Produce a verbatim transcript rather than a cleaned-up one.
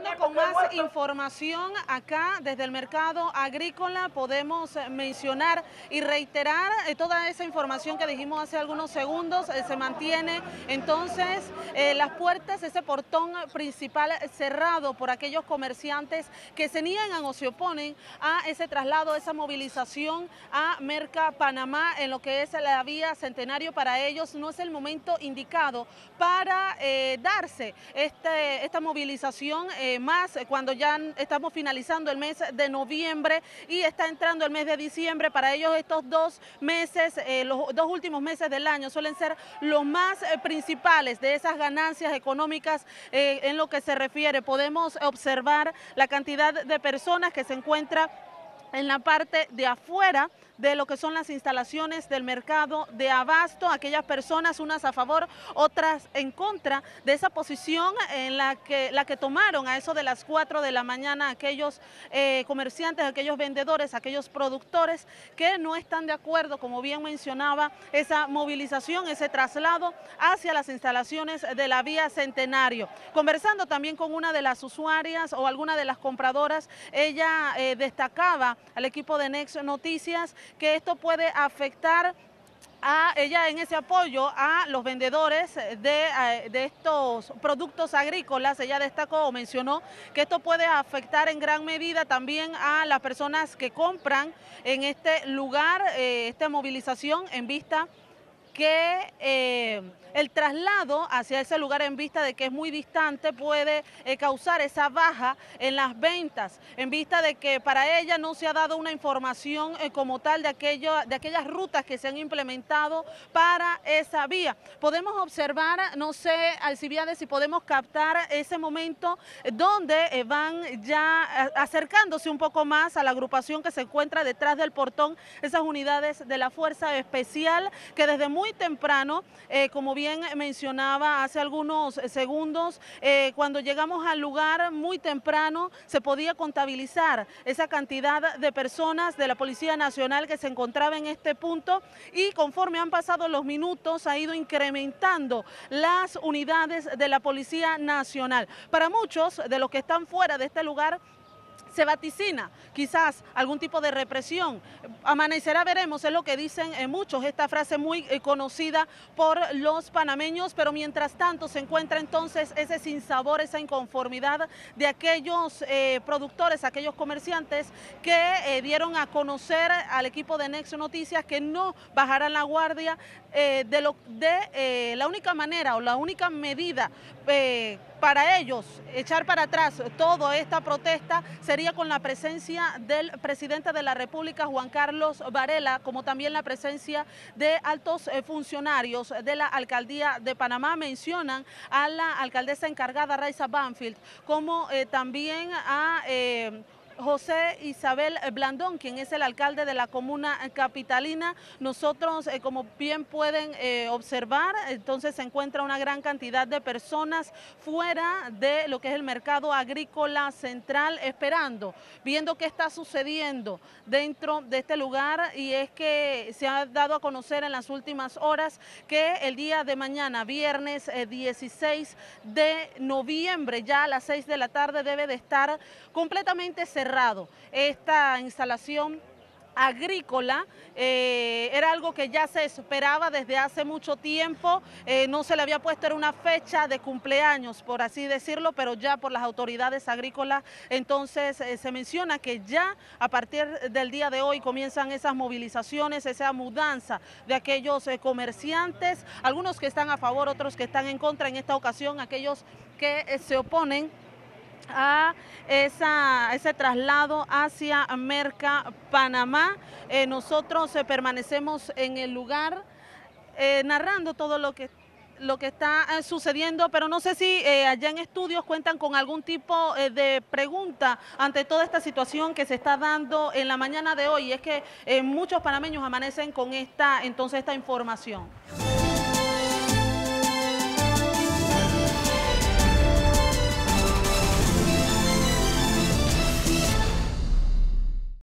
Continuando con más información acá desde el mercado agrícola, podemos mencionar y reiterar eh, toda esa información que dijimos hace algunos segundos. Eh, se mantiene entonces eh, las puertas, ese portón principal cerrado por aquellos comerciantes que se niegan o se oponen a ese traslado, esa movilización a Merca Panamá en lo que es la vía Centenario. Para ellos no es el momento indicado para eh, darse este, esta movilización. Eh, más cuando ya estamos finalizando el mes de noviembre y está entrando el mes de diciembre. Para ellos estos dos meses, eh, los dos últimos meses del año suelen ser los más eh, principales de esas ganancias económicas eh, en lo que se refiere. Podemos observar la cantidad de personas que se encuentra en la parte de afuera de lo que son las instalaciones del mercado de abasto, aquellas personas, unas a favor, otras en contra de esa posición en la que, la que tomaron a eso de las cuatro de la mañana aquellos eh, comerciantes, aquellos vendedores, aquellos productores que no están de acuerdo, como bien mencionaba, esa movilización, ese traslado hacia las instalaciones de la vía Centenario. Conversando también con una de las usuarias o alguna de las compradoras, ella eh, destacaba al equipo de Next Noticias que esto puede afectar a ella en ese apoyo a los vendedores de, de estos productos agrícolas. Ella destacó o mencionó que esto puede afectar en gran medida también a las personas que compran en este lugar, eh, esta movilización en vista que eh, el traslado hacia ese lugar en vista de que es muy distante puede eh, causar esa baja en las ventas, en vista de que para ella no se ha dado una información eh, como tal de, aquello, de aquellas rutas que se han implementado para esa vía. Podemos observar, no sé, Alcibiades, si podemos captar ese momento donde eh, van ya acercándose un poco más a la agrupación que se encuentra detrás del portón, esas unidades de la Fuerza Especial que desde muy muy temprano, eh, como bien mencionaba hace algunos segundos, eh, cuando llegamos al lugar muy temprano se podía contabilizar esa cantidad de personas de la Policía Nacional que se encontraba en este punto, y conforme han pasado los minutos ha ido incrementando las unidades de la Policía Nacional. Para muchos de los que están fuera de este lugar se vaticina quizás algún tipo de represión. Amanecerá, veremos, es lo que dicen eh, muchos, esta frase muy eh, conocida por los panameños, pero mientras tanto se encuentra entonces ese sinsabor, esa inconformidad de aquellos eh, productores, aquellos comerciantes que eh, dieron a conocer al equipo de Next Noticias que no bajarán la guardia eh, de, lo, de eh, la única manera o la única medida eh, para ellos echar para atrás toda esta protesta sería con la presencia del presidente de la República, Juan Carlos Varela, como también la presencia de altos funcionarios de la Alcaldía de Panamá. Mencionan a la alcaldesa encargada, Raiza Banfield, como eh, también a Eh, José Isabel Blandón, quien es el alcalde de la comuna capitalina. Nosotros, eh, como bien pueden eh, observar, entonces se encuentra una gran cantidad de personas fuera de lo que es el mercado agrícola central, esperando, viendo qué está sucediendo dentro de este lugar. Y es que se ha dado a conocer en las últimas horas que el día de mañana, viernes eh, dieciséis de noviembre, ya a las seis de la tarde, debe de estar completamente cerrado esta instalación agrícola. Eh, era algo que ya se esperaba desde hace mucho tiempo, eh, no se le había puesto, era una fecha de cumpleaños, por así decirlo, pero ya por las autoridades agrícolas, entonces eh, se menciona que ya a partir del día de hoy comienzan esas movilizaciones, esa mudanza de aquellos eh, comerciantes, algunos que están a favor, otros que están en contra. En esta ocasión, aquellos que eh, se oponen a esa, ese traslado hacia Merca Panamá. Eh, nosotros eh, permanecemos en el lugar eh, narrando todo lo que lo que está eh, sucediendo, pero no sé si eh, allá en estudios cuentan con algún tipo eh, de pregunta ante toda esta situación que se está dando en la mañana de hoy. Y es que eh, muchos panameños amanecen con esta, entonces, esta información.